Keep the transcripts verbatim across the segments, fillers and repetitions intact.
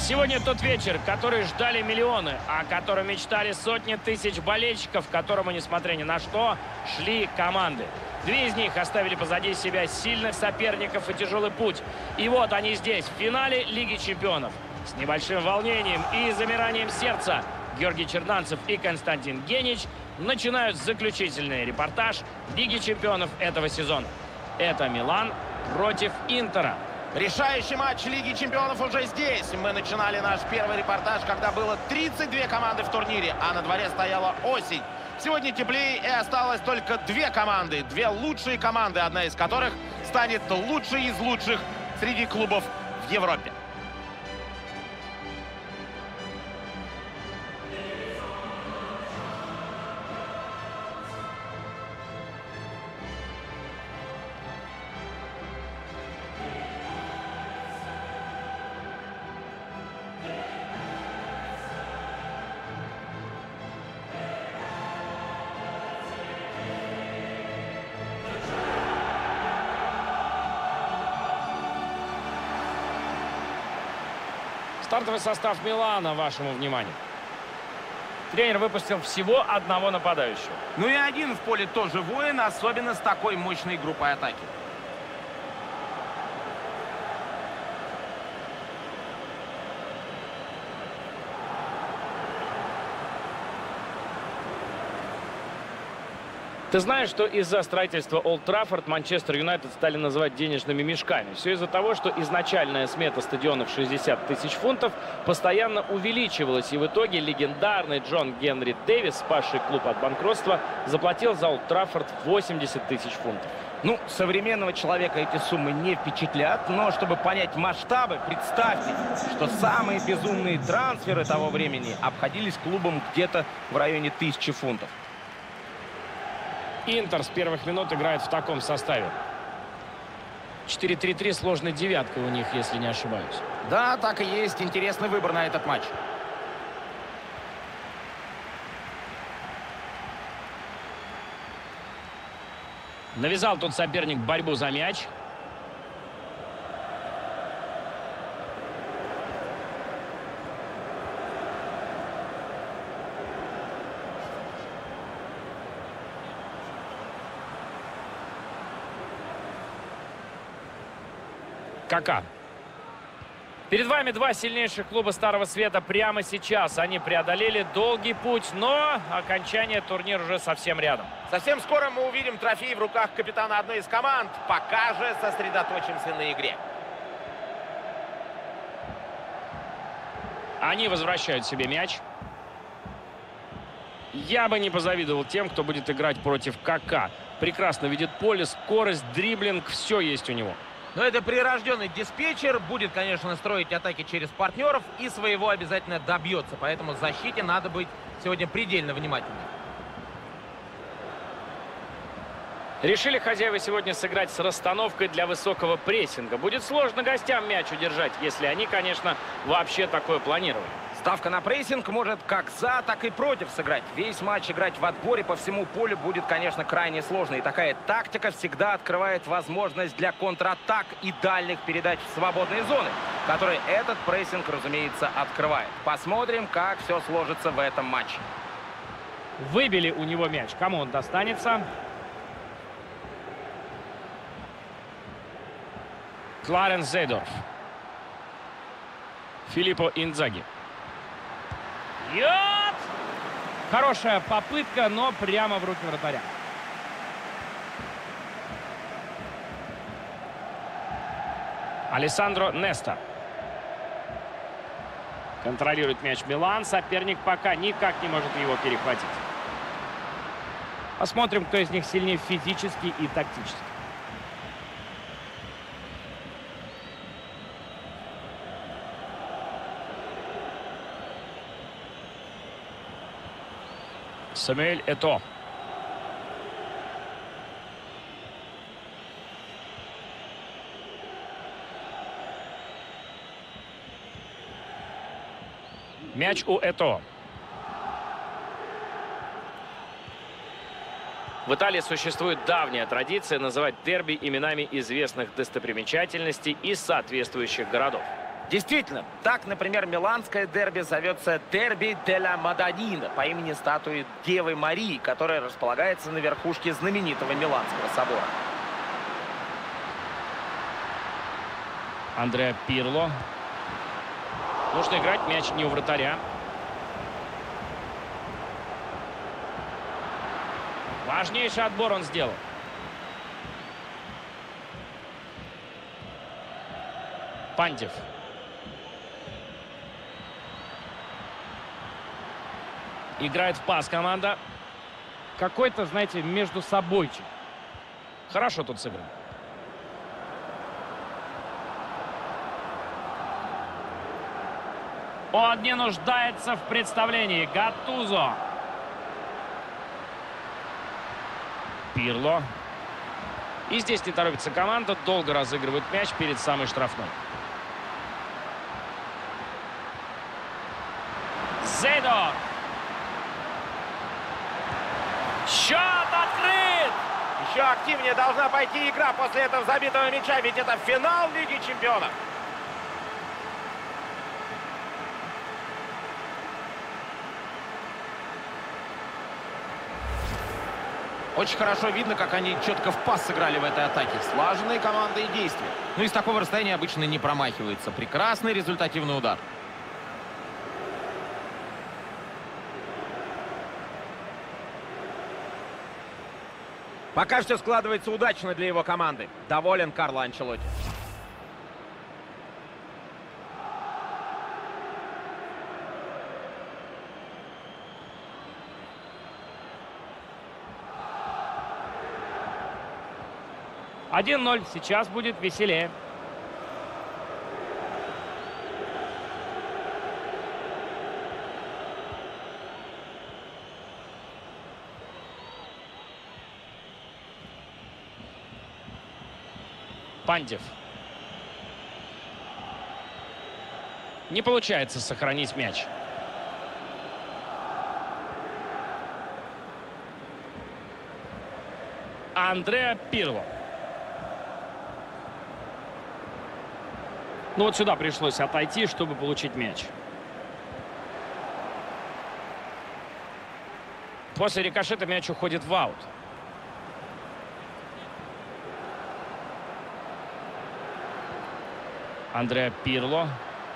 Сегодня тот вечер, который ждали миллионы, о котором мечтали сотни тысяч болельщиков, к которому, несмотря ни на что, шли команды. Две из них оставили позади себя сильных соперников и тяжелый путь. И вот они здесь, в финале Лиги чемпионов. С небольшим волнением и замиранием сердца Георгий Черданцев и Константин Генич начинают заключительный репортаж Лиги чемпионов этого сезона. Это Милан против Интера. Решающий матч Лиги чемпионов уже здесь. Мы начинали наш первый репортаж, когда было тридцать две команды в турнире, а на дворе стояла осень. Сегодня теплее, и осталось только две команды. Две лучшие команды, одна из которых станет лучшей из лучших среди клубов в Европе. Стартовый состав Милана вашему вниманию. Тренер выпустил всего одного нападающего. Ну и один в поле тоже воин, особенно с такой мощной группой атаки. Ты знаешь, что из-за строительства Олд Траффорд Манчестер Юнайтед стали называть денежными мешками. Все из-за того, что изначальная смета стадиона в шестьдесят тысяч фунтов постоянно увеличивалась. И в итоге легендарный Джон Генри Дэвис, спасший клуб от банкротства, заплатил за Олд Траффорд восемьдесят тысяч фунтов. Ну, современного человека эти суммы не впечатлят, но чтобы понять масштабы, представьте, что самые безумные трансферы того времени обходились клубом где-то в районе тысячи фунтов. Интер с первых минут играет в таком составе. четыре три три сложной девяткой у них, если не ошибаюсь. Да, так и есть. Интересный выбор на этот матч. Навязал тут соперник борьбу за мяч. Кака. Перед вами два сильнейших клуба Старого Света прямо сейчас. Они преодолели долгий путь, но окончание турнира уже совсем рядом. Совсем скоро мы увидим трофей в руках капитана одной из команд. Пока же сосредоточимся на игре. Они возвращают себе мяч. Я бы не позавидовал тем, кто будет играть против Кака. Прекрасно видит поле, скорость, дриблинг, все есть у него. Но это прирожденный диспетчер, будет, конечно, строить атаки через партнеров и своего обязательно добьется. Поэтому в защите надо быть сегодня предельно внимательным. Решили хозяева сегодня сыграть с расстановкой для высокого прессинга. Будет сложно гостям мяч удержать, если они, конечно, вообще такое планировали. Ставка на прессинг может как за, так и против сыграть. Весь матч играть в отборе по всему полю будет, конечно, крайне сложно. И такая тактика всегда открывает возможность для контратак и дальних передач в свободные зоны, которые этот прессинг, разумеется, открывает. Посмотрим, как все сложится в этом матче. Выбили у него мяч. Кому он достанется? Кларенс Зейдорф. Филиппо Индзаги. Йот! Хорошая попытка, но прямо в руки вратаря. Алессандро Неста. Контролирует мяч Милан. Соперник пока никак не может его перехватить. Посмотрим, кто из них сильнее физически и тактически. Самуэль Этоо. Мяч у Этоо. В Италии существует давняя традиция называть дерби именами известных достопримечательностей из соответствующих городов. Действительно, так, например, миланское дерби зовется дерби де ла Мадонина по имени статуи Девы Марии, которая располагается на верхушке знаменитого Миланского собора. Андреа Пирло. Нужно играть мяч не у вратаря. Важнейший отбор он сделал. Пандев. Играет в пас команда. Какой-то, знаете, между собойчик. Хорошо тут сыгран. Он не нуждается в представлении. Гаттузо. Пирло. И здесь не торопится команда. Долго разыгрывает мяч перед самой штрафной. Зейдо. Счет открыт! Еще активнее должна пойти игра после этого забитого мяча, ведь это финал Лиги Чемпионов. Очень хорошо видно, как они четко в пас сыграли в этой атаке. Слаженные команды и действия. Ну и с такого расстояния обычно не промахивается. Прекрасный результативный удар. Пока все складывается удачно для его команды. Доволен Карло Анчелотти. один ноль. Сейчас будет веселее. Пандев. Не получается сохранить мяч. Андреа Пирло. Ну вот сюда пришлось отойти, чтобы получить мяч. После рикошета мяч уходит в аут. Андреа Пирло.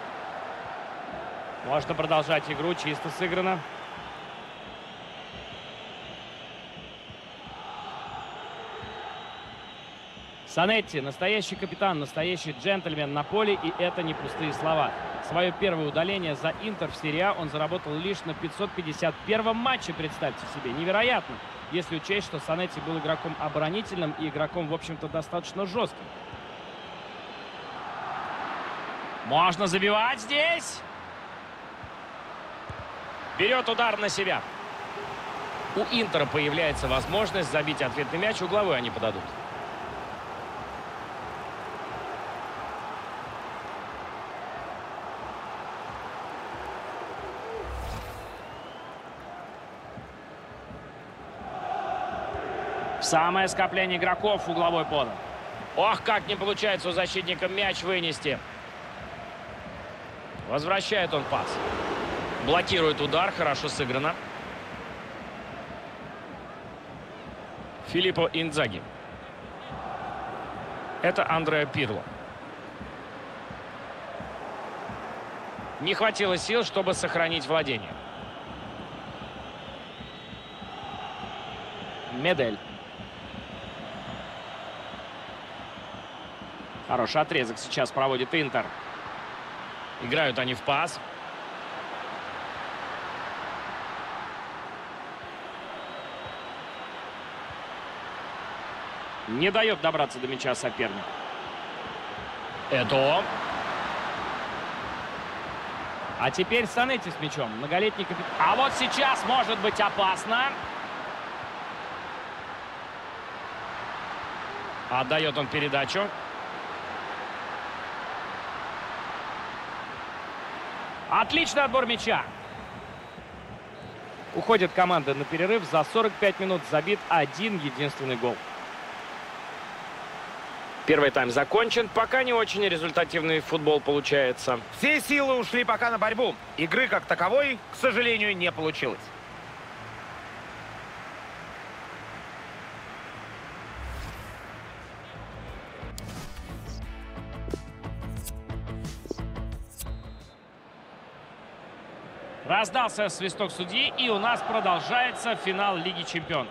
Можно продолжать игру, чисто сыграно. Санетти, настоящий капитан, настоящий джентльмен на поле, и это не пустые слова. Свое первое удаление за Интер в серии А он заработал лишь на пятьсот пятьдесят первом матче, представьте себе. Невероятно, если учесть, что Санетти был игроком оборонительным и игроком, в общем-то, достаточно жестким. Можно забивать здесь. Берет удар на себя. У Интера появляется возможность забить ответный мяч. Угловой они подадут. Самое скопление игроков, угловой подан. Ох, как не получается у защитника мяч вынести. Возвращает он пас. Блокирует удар. Хорошо сыграно. Филиппо Индзаги. Это Андреа Пирло. Не хватило сил, чтобы сохранить владение. Медель. Хороший отрезок сейчас проводит Интер. Играют они в пас. Не дает добраться до мяча соперник. Это. А теперь Санетти с мячом. Многолетний капитан. А вот сейчас может быть опасно. Отдает он передачу. Отличный отбор мяча. Уходит команда на перерыв. За сорок пять минут забит один единственный гол. Первый тайм закончен. Пока не очень результативный футбол получается. Все силы ушли пока на борьбу. Игры как таковой, к сожалению, не получилось. Раздался свисток судьи, и у нас продолжается финал Лиги Чемпионов.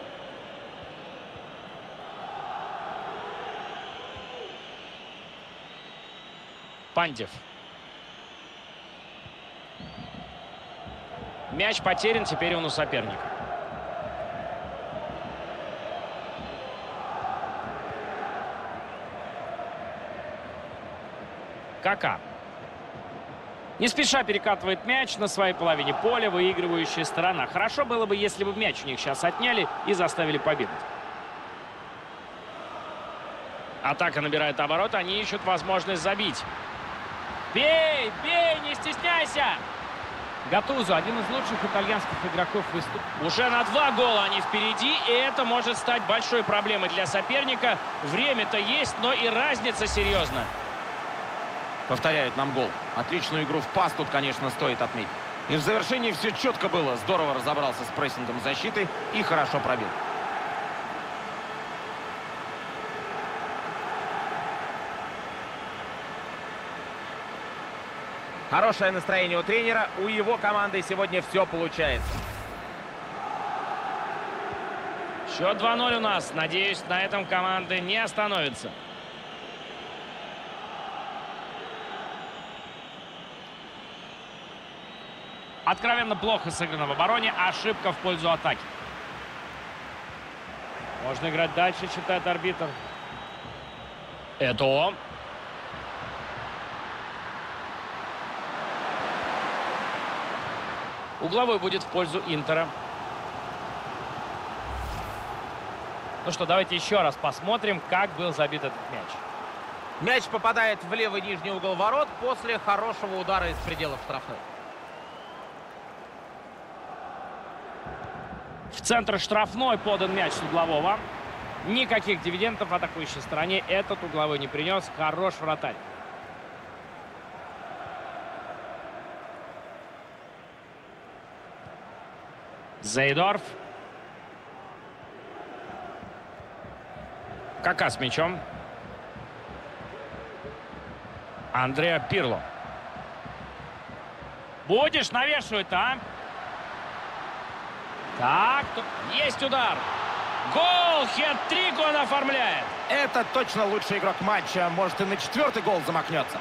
Пандев. Мяч потерян, теперь он у соперника. Кака. Не спеша перекатывает мяч на своей половине поля, выигрывающая сторона. Хорошо было бы, если бы мяч у них сейчас отняли и заставили победить. Атака набирает обороты, они ищут возможность забить. Бей, бей, не стесняйся! Гатузо, один из лучших итальянских игроков в истории. Уже на два гола они впереди, и это может стать большой проблемой для соперника. Время-то есть, но и разница серьезна. Повторяют нам гол. Отличную игру в пас тут, конечно, стоит отметить. И в завершении все четко было. Здорово разобрался с прессингом защиты и хорошо пробил. Хорошее настроение у тренера. У его команды сегодня все получается. Счет два ноль у нас. Надеюсь, на этом команды не остановятся. Откровенно плохо сыграно в обороне. Ошибка в пользу атаки. Можно играть дальше, считает арбитр. Это он. Угловой будет в пользу Интера. Ну что, давайте еще раз посмотрим, как был забит этот мяч. Мяч попадает в левый нижний угол ворот после хорошего удара из пределов штрафной. В центр штрафной подан мяч с углового. Никаких дивидендов атакующей стороне этот угловой не принес. Хорош вратарь. Зейдорф. Кака с мячом. Андреа Пирло. Будешь навешивать, а? Так, то... есть удар. Гол! Хет-трик он оформляет. Это точно лучший игрок матча. Может, и на четвертый гол замахнется.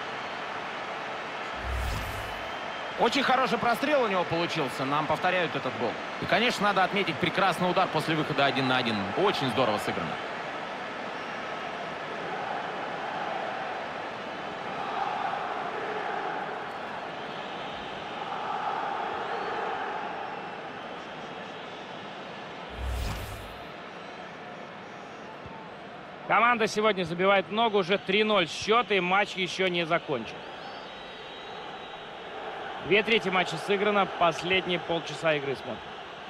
Очень хороший прострел у него получился. Нам повторяют этот гол. И, конечно, надо отметить прекрасный удар после выхода один на один. Очень здорово сыграно. Команда сегодня забивает много. Уже три ноль счет, и матч еще не закончен. Две трети матча сыграно. Последние полчаса игры смотрим.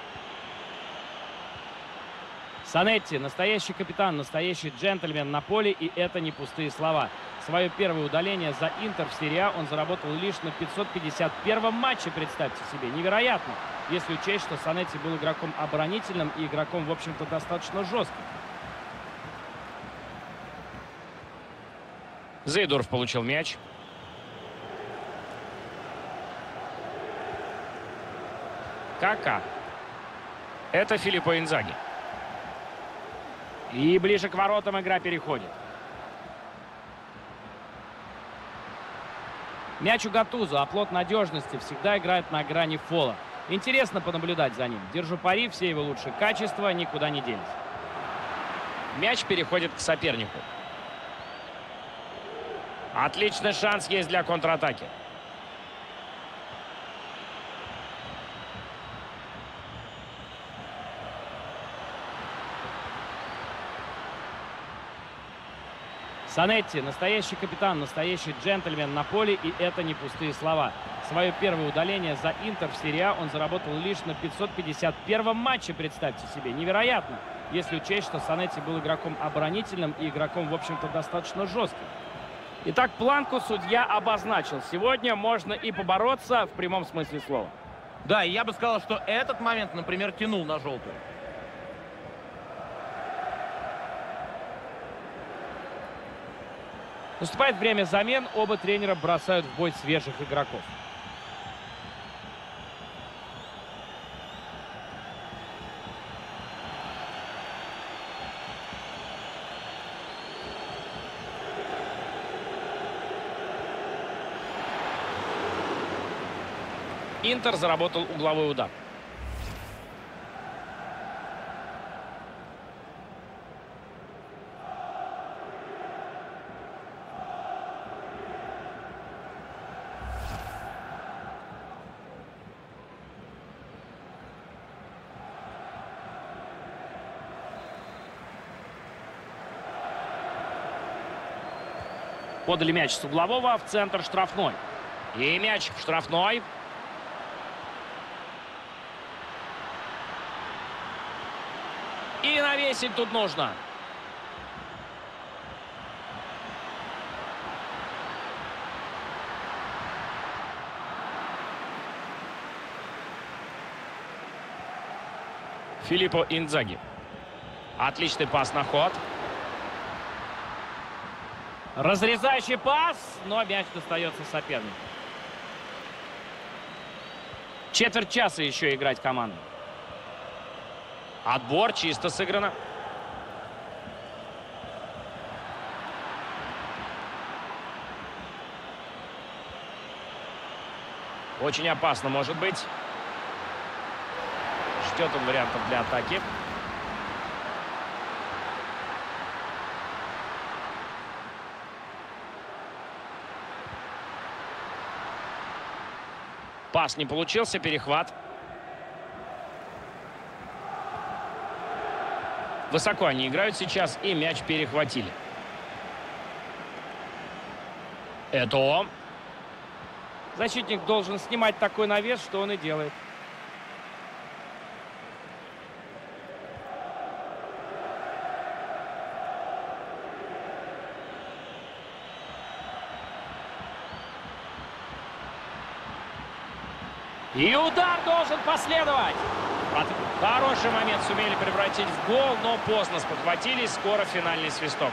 Санетти, настоящий капитан, настоящий джентльмен на поле, и это не пустые слова. Свое первое удаление за Интер в серии А он заработал лишь на пятьсот пятьдесят первом матче, представьте себе. Невероятно, если учесть, что Санетти был игроком оборонительным и игроком, в общем-то, достаточно жестким. Зейдорф получил мяч. Кака. Это Филиппо Инзаги. И ближе к воротам игра переходит. Мяч у Гатузо, оплот надежности, всегда играет на грани фола. Интересно понаблюдать за ним. Держу пари, все его лучшие качества никуда не делись. Мяч переходит к сопернику. Отличный шанс есть для контратаки. Санетти, настоящий капитан, настоящий джентльмен на поле, и это не пустые слова. Свое первое удаление за Интер в серии А он заработал лишь на пятьсот пятьдесят первом матче, представьте себе. Невероятно, если учесть, что Санетти был игроком оборонительным и игроком, в общем-то, достаточно жестким. Итак, планку судья обозначил. Сегодня можно и побороться в прямом смысле слова. Да, и я бы сказал, что этот момент, например, тянул на желтую. Наступает время замен. Оба тренера бросают в бой свежих игроков. Интер заработал угловой удар. Подали мяч с углового в центр штрафной. И мяч в штрафной. И навесить тут нужно. Филиппо Инзаги. Отличный пас на ход. Разрезающий пас, но мяч достается сопернику. Четверть часа еще играть команду. Отбор чисто сыграно. Очень опасно может быть. Ждет он вариантов для атаки. Пас не получился, перехват. Высоко они играют сейчас, и мяч перехватили. Это защитник должен снимать такой навес, что он и делает. И удар должен последовать. Хороший момент сумели превратить в гол, но поздно спохватились. Скоро финальный свисток.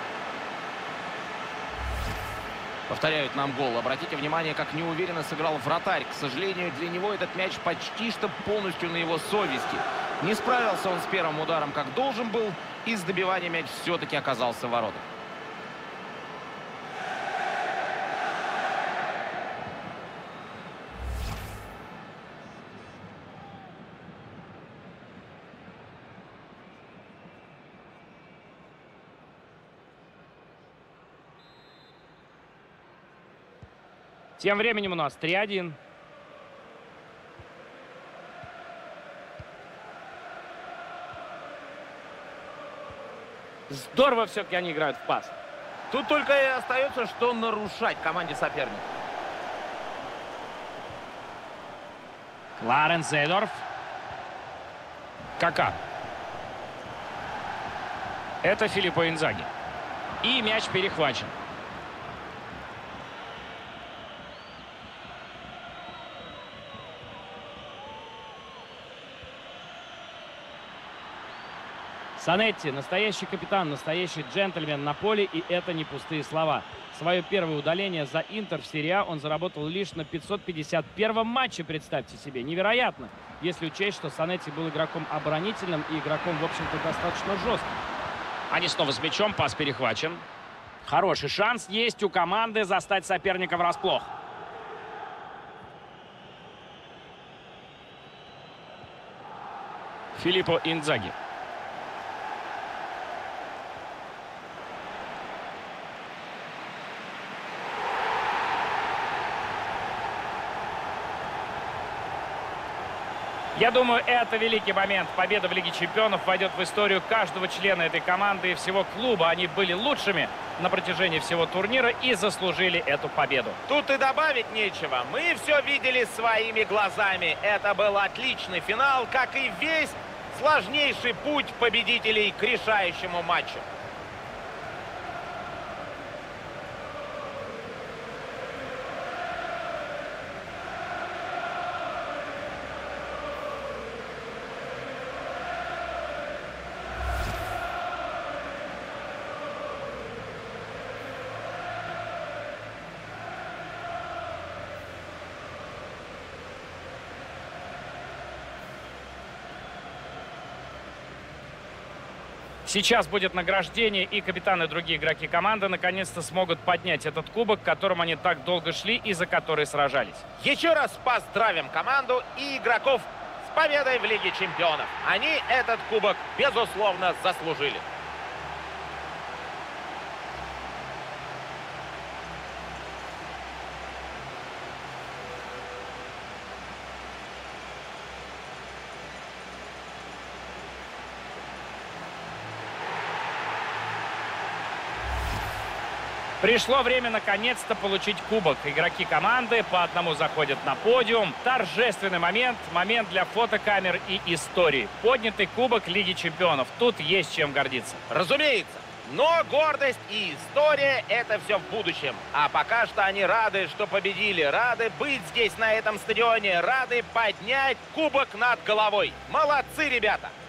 Повторяют нам гол. Обратите внимание, как неуверенно сыграл вратарь. К сожалению, для него этот мяч почти что полностью на его совести. Не справился он с первым ударом, как должен был, и с добиванием мяч все-таки оказался в воротах. Тем временем у нас три один. Здорово все-таки они играют в пас. Тут только и остается, что нарушать команде соперника. Кларенс Зейдорф. Кака. Это Филиппо Инзаги. И мяч перехвачен. Санетти, настоящий капитан, настоящий джентльмен на поле, и это не пустые слова. Свое первое удаление за Интер в серии А он заработал лишь на пятьсот пятьдесят первом матче, представьте себе. Невероятно, если учесть, что Санетти был игроком оборонительным и игроком, в общем-то, достаточно жестким. Они снова с мячом, пас перехвачен. Хороший шанс есть у команды застать соперника врасплох. Филиппо Инзаги. Я думаю, это великий момент. Победа в Лиге Чемпионов войдет в историю каждого члена этой команды и всего клуба. Они были лучшими на протяжении всего турнира и заслужили эту победу. Тут и добавить нечего. Мы все видели своими глазами. Это был отличный финал, как и весь сложнейший путь победителей к решающему матчу. Сейчас будет награждение, и капитаны и другие игроки команды наконец-то смогут поднять этот кубок, к которому они так долго шли и за который сражались. Еще раз поздравим команду и игроков с победой в Лиге чемпионов. Они этот кубок, безусловно, заслужили. Пришло время наконец-то получить кубок. Игроки команды по одному заходят на подиум. Торжественный момент, момент для фотокамер и истории. Поднятый кубок Лиги чемпионов. Тут есть чем гордиться. Разумеется. Но гордость и история — это все в будущем. А пока что они рады, что победили, рады быть здесь, на этом стадионе, рады поднять кубок над головой. Молодцы, ребята!